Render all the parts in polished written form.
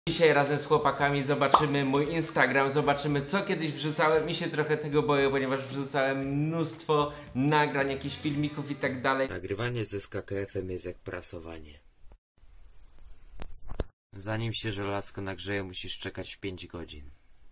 Dzisiaj razem z chłopakami zobaczymy mój Instagram, zobaczymy co kiedyś wrzucałem i się trochę tego boję, ponieważ wrzucałem mnóstwo nagrań, jakichś filmików i tak dalej. Nagrywanie ze SKKF-em jest jak prasowanie. Zanim się żelazko nagrzeje, musisz czekać 5 godzin.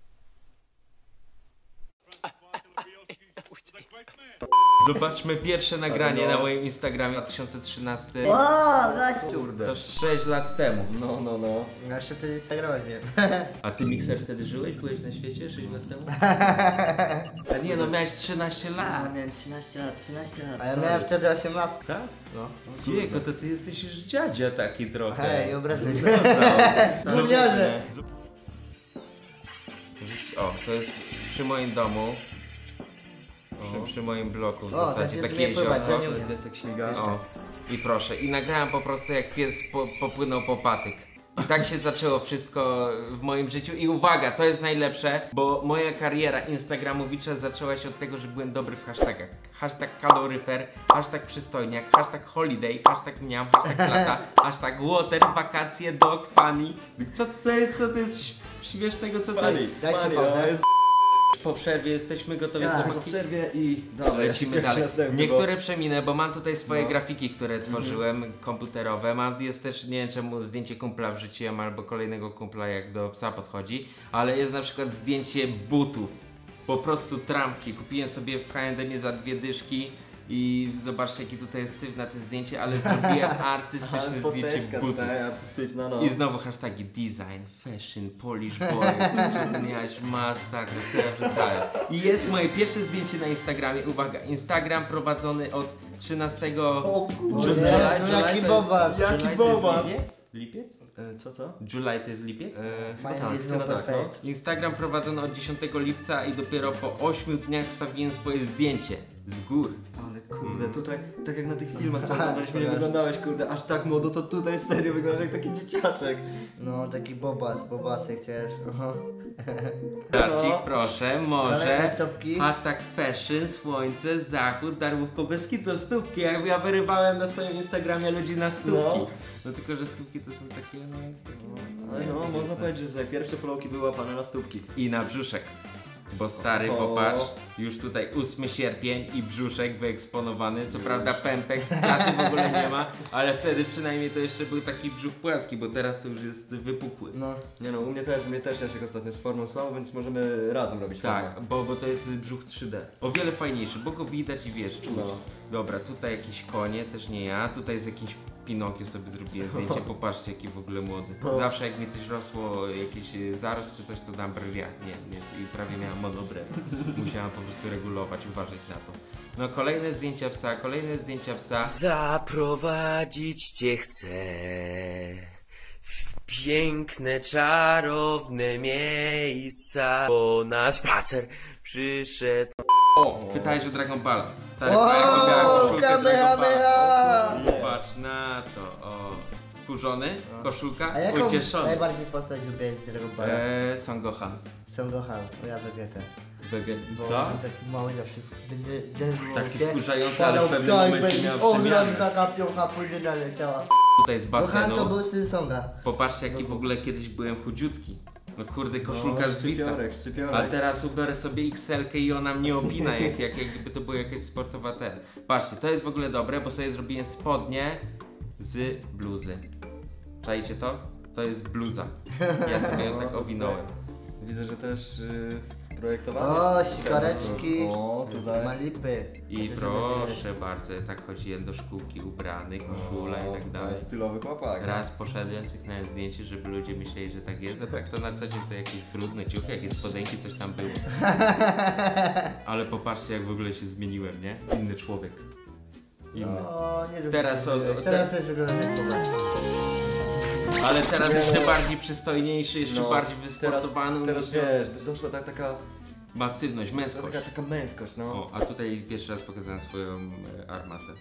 Zobaczmy pierwsze nagranie na moim Instagramie 2013. O, gościu! To 6 lat temu. No. Jeszcze ty Instagramem wiem. A ty Mikser wtedy żyłeś? Byłeś na świecie 6 lat temu? A nie, no miałeś 13 A, lat. miałem 13 lat. A ja miałem wtedy 18. Tak? No. Jejku, to ty jesteś już dziadzia taki trochę. Hej, obrazuj. No, Zgubiony. O, to jest przy moim domu. Przy moim bloku w O, zasadzie tak jest takie nie pływać, jezioro. ja nie umiem. Piesek śmiga. O, i proszę. I nagrałem po prostu jak pies popłynął po patyk. I tak się zaczęło wszystko w moim życiu. I uwaga, to jest najlepsze, bo moja kariera instagramowicza zaczęła się od tego, że byłem dobry w hashtagach. Hashtag kaloryfer, hashtag przystojniak, hashtag holiday, hashtag mniam, hashtag lata, hashtag water, wakacje, dog, funny. Co to jest śmiesznego, co to jest? Dajcie pauzę. Po przerwie jesteśmy gotowi. Tak. Co Po przerwie i dobra, Lecimy dalej. następny, Niektóre przeminę, bo mam tutaj swoje No. grafiki, które tworzyłem, komputerowe. Jest też, nie wiem czemu, zdjęcie kumpla wrzuciłem, albo kolejnego kumpla jak do psa podchodzi. Ale jest na przykład zdjęcie butów. Po prostu trampki. Kupiłem sobie w H&M za 2 dyszki. I zobaczcie jaki tutaj jest syf na tym zdjęcie, ale zrobiłem artystyczne zdjęcie butów. artystyczna, no. I znowu hashtagi design, fashion, polish boy, to nie jakaś masakra, co ja wrzucałem. I jest moje pierwsze zdjęcie na Instagramie, uwaga, Instagram prowadzony od 13 O kurde, July, jaki to bobas. jest- Jaki July to jest bobas. lipiec? Lipiec? Co? July to jest lipiec? Chyba Fajnie, tak, jest chyba tak, no. perfekt. Instagram prowadzony od 10 lipca i dopiero po 8 dniach wstawiłem swoje zdjęcie z gór. Ale kurde, tutaj, tak jak na tych filmach co oglądaliśmy, nie Pokaż. wyglądałeś kurde aż tak młodo, to tutaj serio wyglądasz jak taki dzieciaczek. No, taki bobasek cięż. Aha. Darcik, No. proszę, Dalej może. na stopki. Hashtag fashion, słońce, zachód, darmówko bez kitu, stópki. Jak ja wyrywałem na swoim Instagramie ludzi na stópki. No tylko, że stópki to są takie, no... Ale no, można powiedzieć, że tutaj pierwsze followki były łapane na stópki. I na brzuszek. Bo stary, O. popatrz, już tutaj 8 sierpień i brzuszek wyeksponowany. Co prawda pępek, klaty w ogóle nie ma, ale wtedy przynajmniej to jeszcze był taki brzuch płaski, bo teraz to już jest wypukły. No. Nie no, u mnie też ja się ostatnio z formą słabo, więc możemy razem robić Tak, formę. bo to jest brzuch 3D. O wiele fajniejszy, bo go widać i wiesz, czuć. No. Dobra, tutaj jakieś konie, też nie ja. Tutaj z jakimś Pinokio sobie zrobiłem zdjęcie, popatrzcie jaki w ogóle młody. Zawsze jak mi coś rosło, jakiś zarost czy coś, to dam brwia. Nie, i prawie miałem monobrew. Musiałam po prostu regulować, uważać na to. No kolejne zdjęcia psa. Zaprowadzić cię chcę w piękne, czarowne miejsca, bo na spacer przyszedł. O, pytałeś o Dragon Ball. Stary, O, jak miała koszulkę Dragon Balla. Kamehameha! Patrz na to, o. Wkurzony, koszulka, A jaką ucieszony. najbardziej postać lubię z Dragon Balla? Son Gohan. Son Gohan, no ja Vegetę. Bo Co? on taki mały zawsze będzie denerwował Taki się. wkurzający, ale w Padał pewnym ktoś, momencie będzie miał ogrom, przemianę. taka piącha później naleciała. Tutaj z Gohan to basenu. był syn Songa. Popatrzcie jaki w ogóle kiedyś byłem chudziutki. No kurde, koszulka No, z Wisa. szczypiorek. A teraz ubiorę sobie XL-kę i ona mnie opina, jakby to była jakaś sportowa ten. Patrzcie, to jest w ogóle dobre, bo sobie zrobiłem spodnie z bluzy. Czajcie to? To jest bluza. Ja sobie ją tak owinąłem. Widzę, że też projektowany. O, jest- sikoreczki. O, tutaj. Ma lipy. I proszę bardzo, tak chodziłem do szkółki ubrany, koszula i tak To dalej. jest stylowy chłopak. Raz poszedłem, cyknąłem zdjęcie, żeby ludzie myśleli, że tak jest, a tak to na co dzień to jakieś brudne ciuchy, jakieś spodenki, coś tam było. Ale popatrzcie jak w ogóle się zmieniłem, nie? Inny człowiek. Inny. O, nie wiem, Teraz co o- teraz też wygląda jak chłopak. Ale teraz jeszcze bardziej przystojniejszy, jeszcze No, bardziej wysportowany. Teraz wiesz, doszła taka Masywność, męskość. taka męskość, no. O, a tutaj pierwszy raz pokazałem swoją armatę.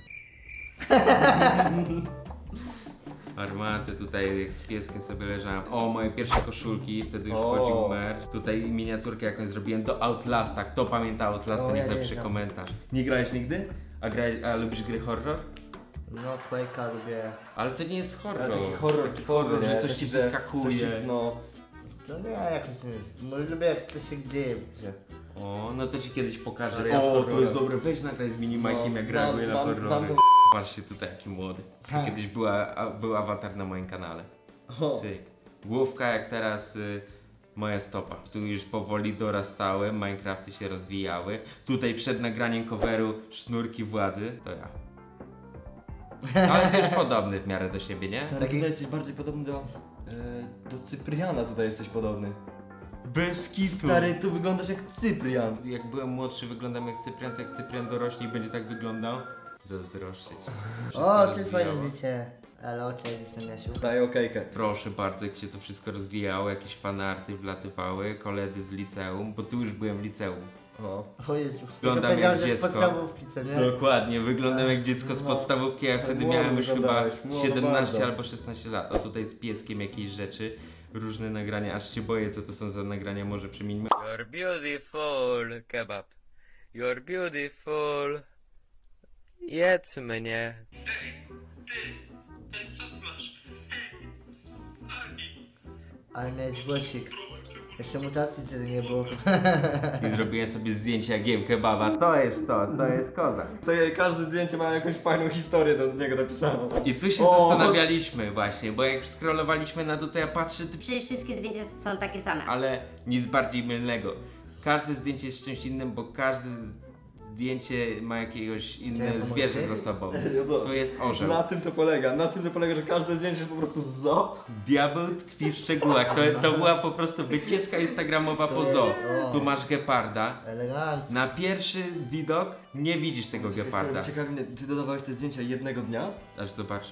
Armatę tutaj jak z pieskiem sobie leżałem. O, moje pierwsze koszulki, wtedy już O. wchodził merch. Tutaj miniaturkę jakąś zrobiłem do Outlasta. Kto pamięta Outlasta, O, niech ja nie napisze znam. komentarz. Nie grałeś nigdy? A lubisz gry horror? No, Quake'a lubię. Ale to nie jest horror. Ale taki horror, Taki horror, nie? że coś Taki, ci że wyskakuje. coś ci- No. No nie, jakoś nie. No lubię jak coś się dzieje w grze. O, no to ci kiedyś pokażę. Ale ja O, to horror. jest dobre, weź nagraj z Minimajkiem, jak reaguje na horrory. mam Patrzcie tutaj, jaki młody. Ha. Kiedyś był awatar na moim kanale. O. Cyk. Główka jak teraz moja stopa. Tu już powoli dorastały, Minecrafty się rozwijały. Tutaj przed nagraniem coveru Sznurki Władzy, to ja. Ale też podobny w miarę do siebie, nie? Stary, tutaj jesteś bardziej podobny do Cypriana, tutaj jesteś podobny. Bez kitu. Stary, tu wyglądasz jak Cyprian. Jak byłem młodszy, wyglądam jak Cyprian, tak jak Cyprian dorośnie i będzie tak wyglądał. Zazdroszczyć. O, to jest fajne zdjęcie. Ale oczy jestem Jasiu. Daj okejkę. Proszę bardzo, jak się to wszystko rozwijało, jakieś fanarty wlatywały, koledzy z liceum, bo tu już byłem w liceum. O. O Jezu. Wyglądam To powiedziałem, jak że z dziecko. podstawówki, co nie? Dokładnie, wyglądam jak dziecko z No. podstawówki, a ja Tak wtedy młodo miałem już chyba wyglądałeś, młodo 17 bardzo. albo 16 lat. A tutaj z pieskiem jakieś rzeczy, różne nagrania, aż się boję co to są za nagrania, może przemińmy. You're beautiful, kebab. You're beautiful. Jedz mnie. Ale miałeś głosik. Jeszcze mutacji wtedy nie było. I zrobiłem sobie zdjęcie jak jem kebaba. To jest kozak. To każde zdjęcie ma jakąś fajną historię do niego napisaną. I tu się O! zastanawialiśmy właśnie, bo jak scrollowaliśmy na dół, to ja patrzę, Przecież wszystkie zdjęcia są takie same. ale nic bardziej mylnego. Każde zdjęcie jest czymś innym, bo każde zdjęcie ma jakiegoś inne Czemu zwierzę mówię? za sobą. Serio, To jest orzeł. Na tym to polega, że każde zdjęcie jest po prostu z zoo. Diabeł tkwi w szczegółach. To była po prostu wycieczka instagramowa po zoo. jest- o. Tu masz geparda. Elegancko. Na pierwszy widok nie widzisz tego geparda. Ciekawi mnie, ty dodawałeś te zdjęcia jednego dnia? Aż zobaczę.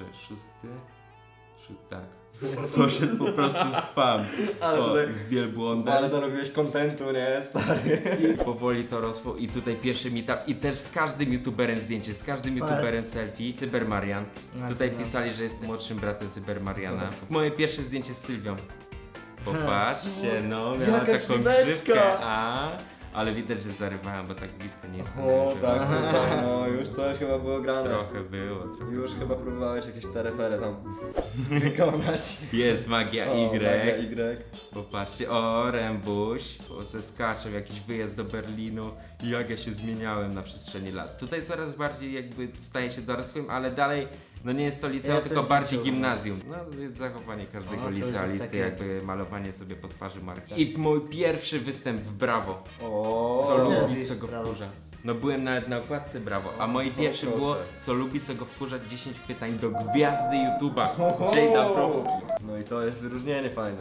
Tak. Poszedł po prostu spam. Ale O, tutaj- z wielbłądem. Ale narobiłeś kontentu, nie, stary? I powoli to rosło i tutaj pierwszy meetup i też z każdym youtuberem zdjęcie, z każdym youtuberem selfie. Cybermarian. No, Tutaj no. pisali, że jest młodszym bratem Cybermariana. Moje pierwsze zdjęcie z Sylwią. Popatrzcie, no, miała Jaka taką krzyweczka. grzywkę, ale widać, że zarywałem, bo tak blisko nie jestem. O, że- tak, tutaj, no, już coś chyba było grane. Trochę było, trochę. Już chyba próbowałeś jakieś tarefery tam wykonać. Jest magia O, magia Y. Y. Popatrzcie, o, Rębuś, o, ze skaczem, jakiś wyjazd do Berlinu i jak ja się zmieniałem na przestrzeni lat. Tutaj coraz bardziej jakby staję się dorosłym, ale dalej, no nie jest to liceum, Ja tylko też bardziej liceum. gimnazjum. No więc zachowanie każdego O, to jest licealisty, takie- jakby malowanie sobie po twarzy marki. I mój pierwszy występ w Brawo, O, co nie. lubi, co go Brawo. wkurza. No byłem nawet na okładce Brawo, a moje pierwsze proszę. było, co lubi, co go wkurza, 10 pytań do gwiazdy YouTube'a, Jay Dabrowski. No i to jest wyróżnienie fajne.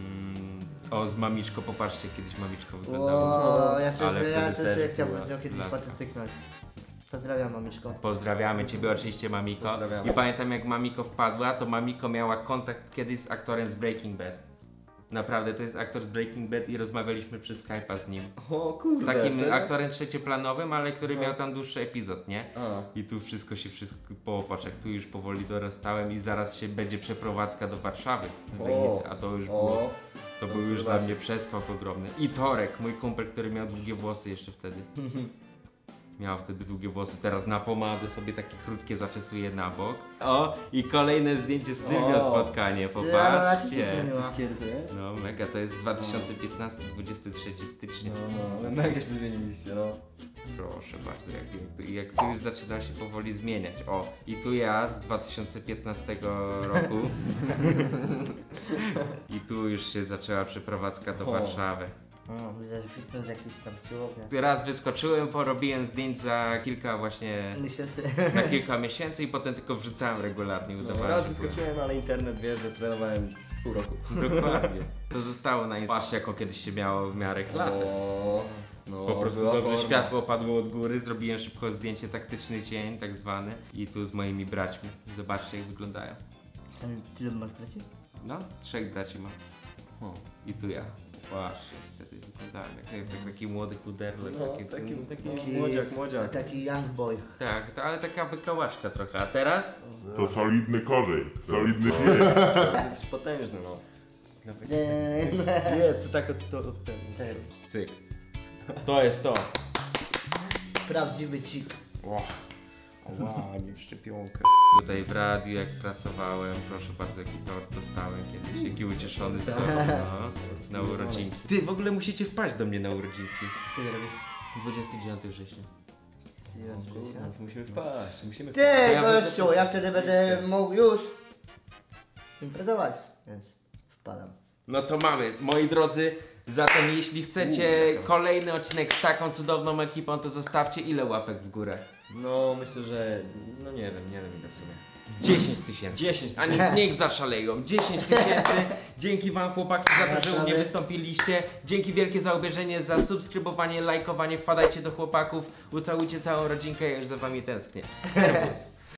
O, z Mamiczko, popatrzcie, kiedyś Mamiczko wyglądało. O, ja Ale też wtedy też chciałbym była z nią kiedyś laska. patyczyknąć. Pozdrawiam, mamiszko. Pozdrawiamy Ciebie oczywiście, Mamiko. Pozdrawiamy. I pamiętam jak Mamiko wpadła, to Mamiko miała kontakt kiedyś z aktorem z Breaking Bad. Naprawdę, to jest aktor z Breaking Bad i rozmawialiśmy przez Skype'a z nim. O kurde, Z takim serio? aktorem trzecioplanowym, ale który No. miał tam dłuższy epizod, nie? A. I tu wszystko popatrz, jak tu już powoli dorastałem i zaraz się będzie przeprowadzka do Warszawy z Legnicy, a to już było, O, to to był już dla zobaczysz. mnie przeskok ogromny. I Torek, mój kumpel, który miał długie włosy jeszcze wtedy. Miał wtedy długie włosy, teraz na pomadę sobie takie krótkie zaczesuje na bok. O, i kolejne zdjęcie z Sylwią O. spotkanie, Ja, popatrzcie. się zmieniła. kiedy to jest? No mega, to jest 2015, 23 stycznia. No, ale mega się zmieniliście, no. Proszę bardzo, jak tu już zaczyna się powoli zmieniać. O, i tu ja z 2015 roku. I tu już się zaczęła przeprowadzka do O. Warszawy. O, widzę, że fitness jakiś tam siłownia. Raz wyskoczyłem, porobiłem zdjęć za kilka właśnie, Miesięcy. na kilka miesięcy i potem tylko wrzucałem regularnie, No, udawałem. raz że byłem. wyskoczyłem, ale internet wie, że trenowałem pół roku. Dokładnie. To zostało na Patrzcie, jaką kiedyś się miało w miarę klatę. O, no, Po prostu była dobrze forma. światło padło od góry, zrobiłem szybko zdjęcie, taktyczny cień tak zwany i tu z moimi braćmi. Zobaczcie jak wyglądają. Tyle masz braci? No, 3 braci mam. O, i tu ja. Właśnie, wtedy wyglądałem jak taki młody puderlek. No, taki młodziak. Taki young boy. Tak, ale taka wykałaczka trochę. A teraz? To solidny korzeń, solidny film. Teraz jesteś potężny, no. Nie, to tak od tego. Cyk. To jest to. Prawdziwy cik. O, Wow, nie szczepionkę. Tutaj w radiu jak pracowałem, proszę bardzo, jaki tort dostałem kiedyś, jaki ucieszony z tego, no, na urodzinki. Ty, w ogóle musicie wpaść do mnie na urodzinki. Co ty robisz? 29 września. Kurwa, musimy wpaść, musimy Ty, Ja gościu, ja wtedy będę mógł już imprezować, więc wpadam. No to mamy, moi drodzy, zatem jeśli chcecie kolejny odcinek z taką cudowną ekipą, to zostawcie ile łapek w górę? No myślę, że... No nie wiem ile w sumie. 10 000. 10 A 000. niech zaszaleją. 10 000. Dzięki wam chłopaki za to, że u mnie wystąpiliście. Dzięki wielkie za obejrzenie, za subskrybowanie, lajkowanie. Wpadajcie do chłopów, ucałujcie całą rodzinkę, ja już za wami tęsknię. Serwus.